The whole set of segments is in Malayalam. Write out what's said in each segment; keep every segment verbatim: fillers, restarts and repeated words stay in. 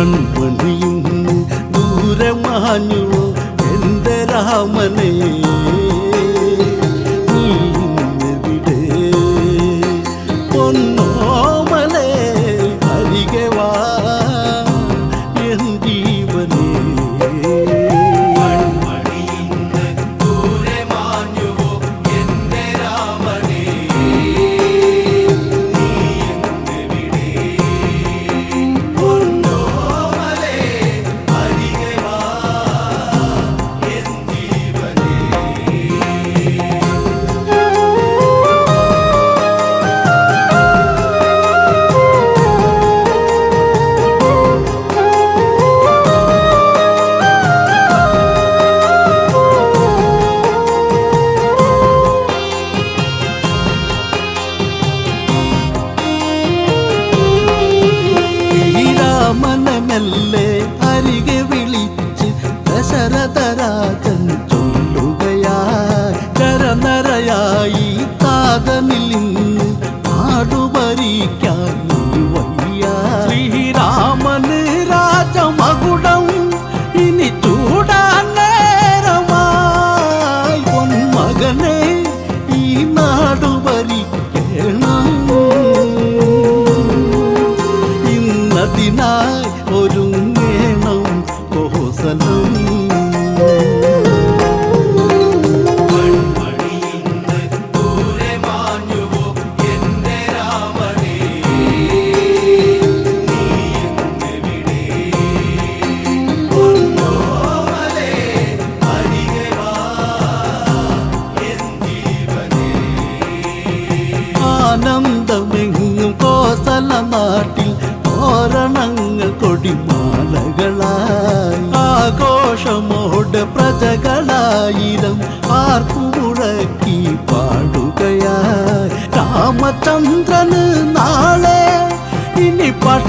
കൺമണിയും ദൂരെ മാഞ്ഞുവോ എൻ്റെ രാമനെ നീ ഇന്നെവിടെ പൊന്നോമലേ അരികെ വാ എൻ ജീവനേ മനമല്ലേ അരികെ വിളിച്ച് ദശരഥരാജൻ ചൊല്ലുകയായി കരനരയായി കാതനിൽ നിന്ന് നാടുഭരിക്കാൻ വയ്യ ശ്രീരാമന് രാജമകുടം ഇനി ചൂടാൻ നേരമായി പൊന്മകനെ ഈ നാടു ഭരിക്കണം ഇന്നതിനായി ഒരുങ്ങേണം കോസലം ആനന്ദമെങ്ങും കോസല നാട്ടിൽ തോരണങ്ങൾ കൊടിമാലകളായി ആഘോഷമോടെ പ്രജകളായിരം ആർപ്പുമുഴക്കി പാടുകയായി രാമചന്ദ്രന് നാളെ ഇനി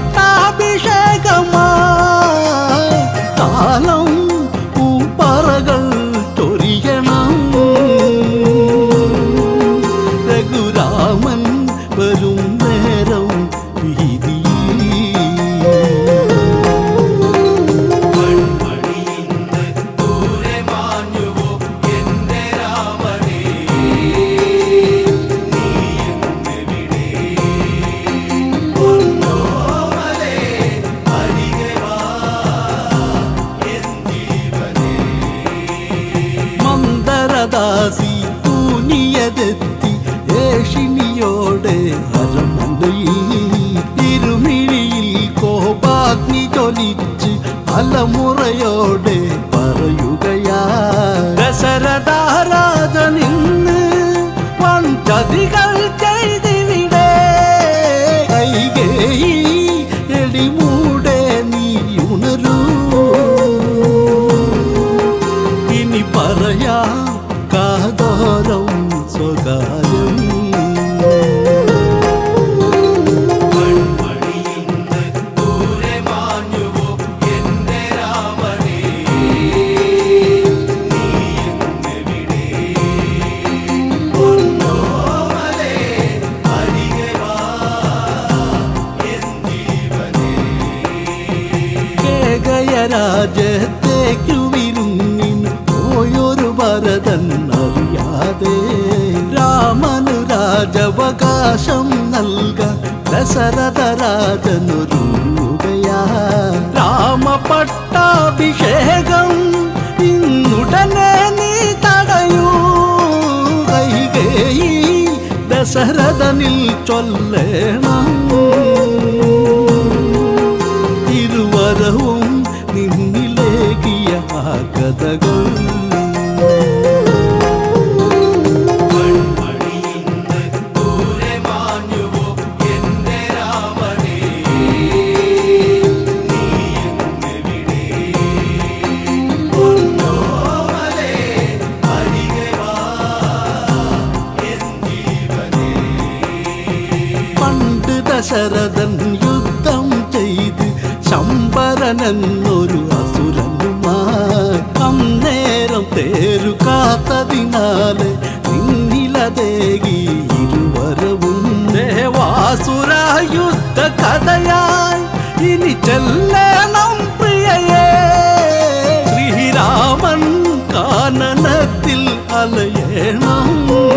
പട്ടാഭിഷേകമായി കാലം പൂപ്പറകൾ ചൊരിയണം രഘുരാമൻ വരും നേരം വീതി മന്ദരദാസി തൂനിയതെത്തി ഏഷിനിയോടെ അരമനയിൽ ഇരുമിഴിയിൽ കോപാഗ്നി ജ്വലിച്ച് അലമുറയോടെ പറയുകയാ ദശരഥരാജനിന്ന് വഞ്ചതികൾ ചെയ്തിവിടെ കൈകേയി എളിമൂടെ നീ ഉണരൂ ഇനി പറയാ കാതോരം സ്വകാര്യം രാജ്യത്തേക്കു വിരുന്നിന് പോയൊരു ഭരതൻ അറിയാതെ രാമന് രാജവകാശം നൽകാൻ ദശരഥരാജനൊരുങ്ങുകയാ രാമപട്ടാഭിഷേകം ഇന്നുടനെ നീ തടയൂ കൈകേയി ദശരഥനിൽ ചൊല്ലേണം ഇരുവരവും നിന്നിലേകിയ കഥകൾ പണ്ട് ദശരഥൻ യുദ്ധം ചെയ്ത് ശംബരനെന്നൊരു അസുരനുമായി അന്നേരം തേരു കാത്തതിനാല് നിന്നിലതേകി ഇരുവരവും ദേവാസുര യുദ്ധ കഥയായി ഇനി ചെല്ലണം പ്രിയയേ ശ്രീരാമൻ കാനനത്തിൽ അലയണം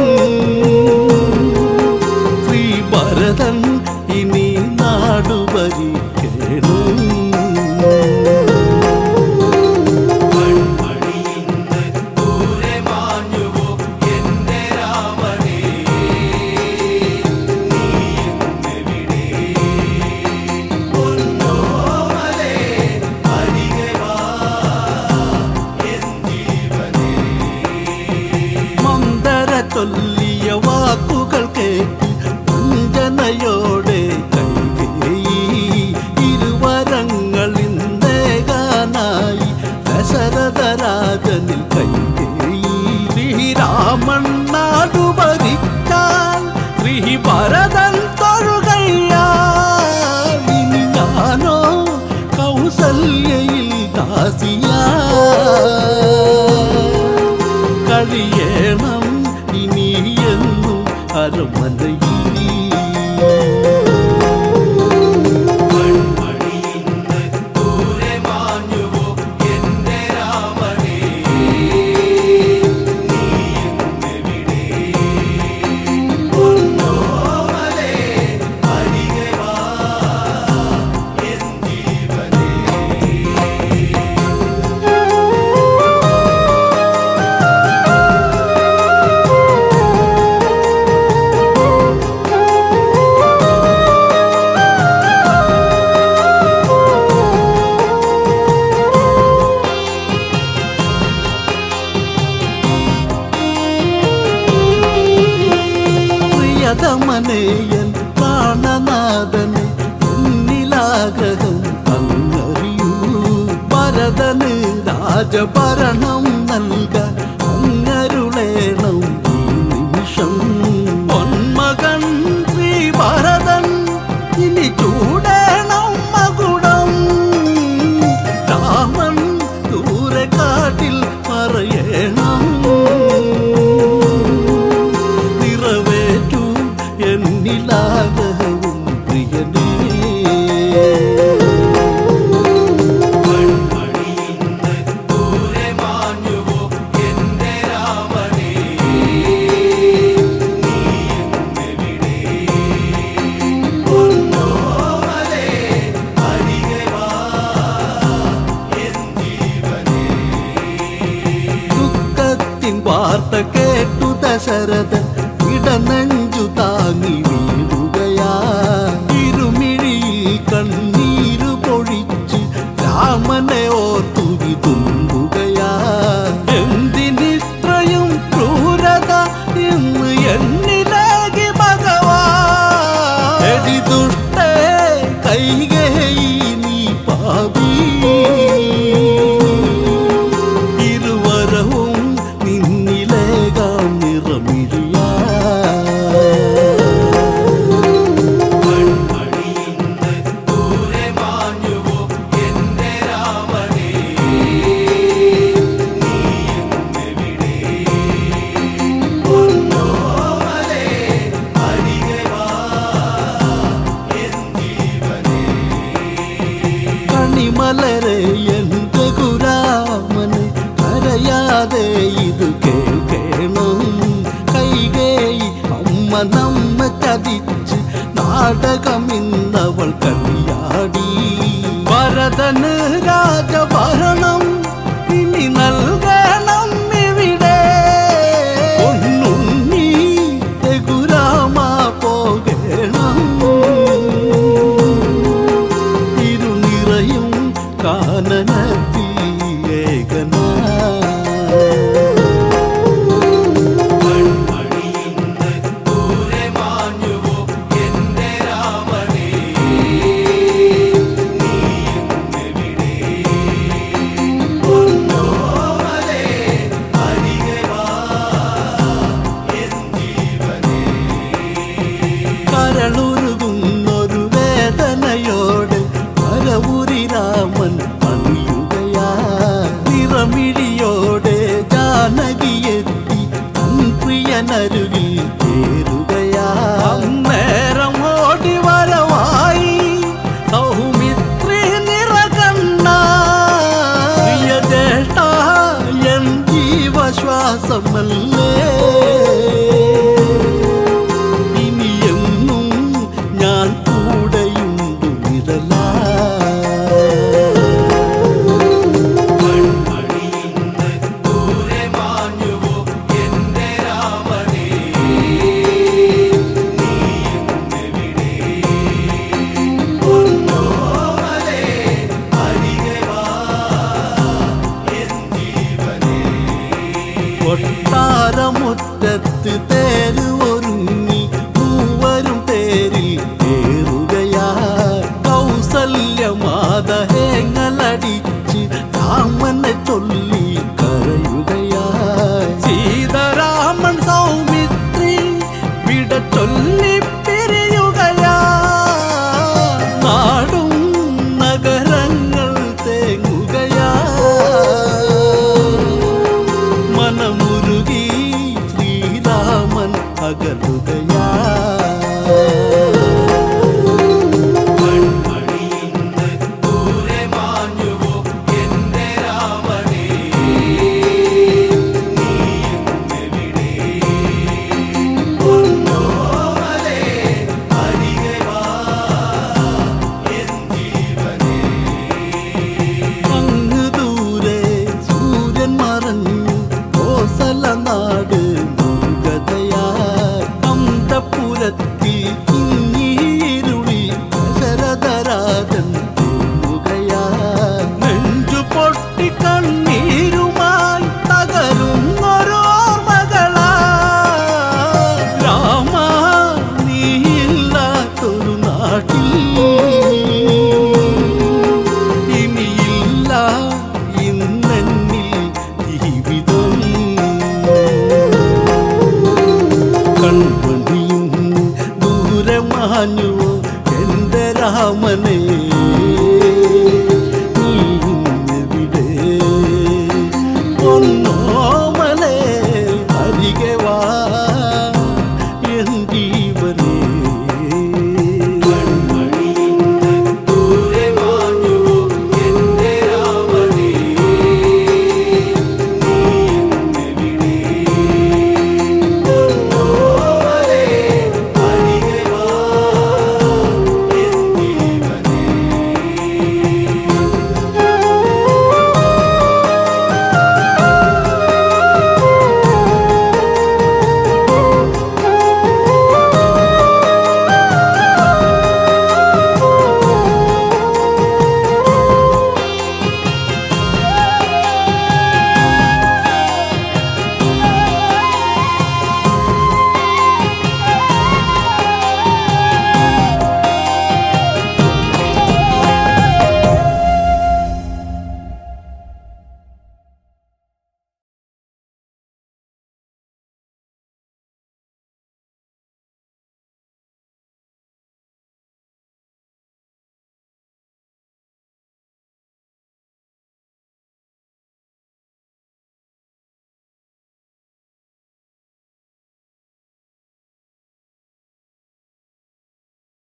ശ്രീ ഭരതൻ ഇനി നാടു ഭരിക്കണം ചൊല്ലിയ വാക്കുകൾ കേട്ട് വഞ്ചനയോടെ കൈകേയി ഇരുവരങ്ങളിൽ നേകാനായി ദശരഥരാജനിൽ കൈകേയി ശ്രീരാമൻ നാടു ഭരിച്ചാൽ ശ്രീ ഭരതൻ തൊഴുകയാൽ ഇനി ഞാനോ കൗസല്യയിൽ ദാസിയാ കഴിയണം ഇനി എന്നും അരമനയിൽ യദമനേയൻ പ്രാണനാഥന് എന്നിലാഗ്രഹം അങ്ങറിയൂ ഭരതന് രാജഭരണം നൽകാൻ അങ്ങരുളേണം ഈ നിമിഷം പൊന്മകൻ ശ്രീ ഭരതൻ ഇനി ചൂടേണം മകുടം രാമൻ ദൂരെ കാട്ടിൽ പറയണം എന്നിലാഗ്രഹവും പ്രിയനേ ദുഃഖത്തിൻ വാർത്ത കേട്ടു ദശരഥൻ ഇടനെഞ്ചു താങ്ങി വീഴുകയാ ഇരുമിഴിയിൽ കണ്ണീരു പൊഴിച്ച് രാമനെ ഓർത്തു വിതുമ്പുകയാ എന്തിനിത്രയും ക്രൂരത എന്ന് എന്നിലേകി ഭഗവാൻ എടി ദുഷ്ടേ കൈകേയി നീ പാപി ഇരുവരവും നിന്നിലേകാം നിറമിഴിയാ കണിമലരെ എന്റെ ഗുരാമന് കരയാതെ ഇത് കേൾക്കണം കൈകേയി അമ്മ നമ്മ ചതിച്ച് നാടകമിന്നവൾ കളിയാടി ഭരതന് രാജഭരണം ഇനി നൽകണം ഇവിടെ പൊന്നുണ്ണി രഘുരാമ പോകണം ഇരുനിറയും കാനനത്തിൽ ഏകനാ കരളുരുകുന്നൊരു വേദനയോട് പരവുരി രാമൻ പണിയുകയാ നിറമിഴിയോടെ രാമനല്ലേ ഇനിയെന്നും ഞാൻ കൂടെയുണ്ടു നിഴലാ കൊട്ടാരമുറ്റത്ത് തേര് ഒരുങ്ങി മൂവരും തേരിൽ കയറുകയാ കൗസല്യമാത ഹേങ്ങളടിച്ച് രാമനെ ചൊല്ലി